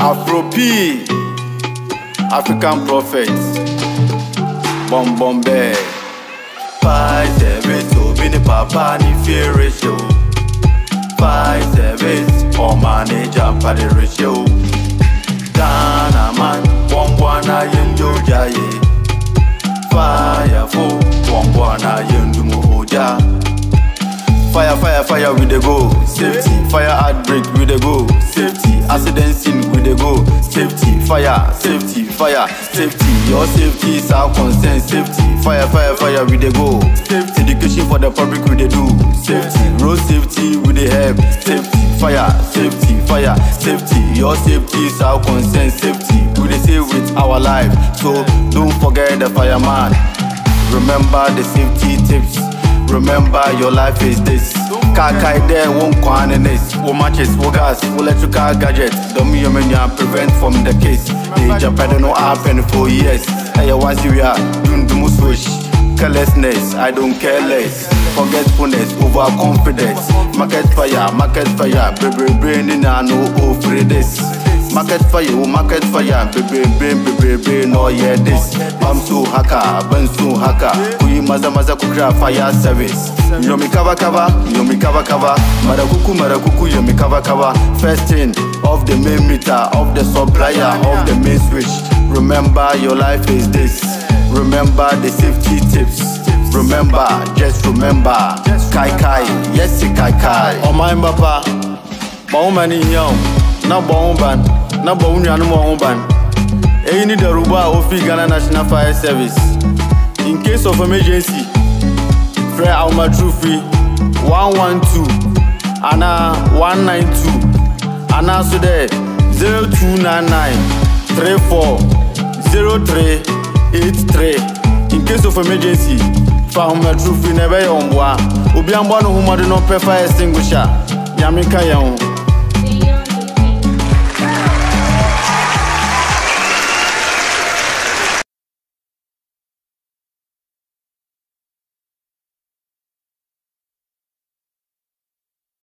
Afro P, African prophet, Bombombe. 5-7, so be the papa ni fear ratio. 5-7, or manager for the ratio. Dana man, Bombwana yendo jaye. Fire for Bombwana yendo moja. Fire, fire, fire, we dey go. Safety, fire outbreak, we dey go. Safety, accident scene, we dey go. Safety, fire, safety, fire, safety. Your safety is our concern. Safety, fire, fire, fire, we dey go. Safety, education for the public, we dey do. Safety, road safety, we dey help. Safety, fire, safety, fire, safety. Your safety is our concern. Safety, we dey save with our life. So don't forget the fireman. Remember the safety tips. Remember your life is this. Kakai there won't quan in this. Wo matches, wo gas, wo electrical gadgets. Don't me prevent from the case. The Japan no happen for years. Hey, once you are doing the most wish. Carelessness, I don't care less. Forgetfulness, overconfidence. Market fire, baby brain in a no for this. Market fire, baby, no yeah this. I'm so hacker, ben so hacker. We maza kukra fire service. You me cover, marakuku, you me cover. First thing, off the main meter, off the supplier, off the main switch. Remember your life is this. Remember the safety tips. Remember, just remember. Kai, yes, kai. Oh my papa, Baumani young, na Baumban, na Baunya no Baumban. Any the Ruba of Ghana National Fire Service. In case of emergency, Fre Alma Trophy 112, Anna 192, Anna so there 0299 340383. In case of emergency, Fahuma Trophy never on board. Obiambano who might not pay fire extinguisher. Yamika Young.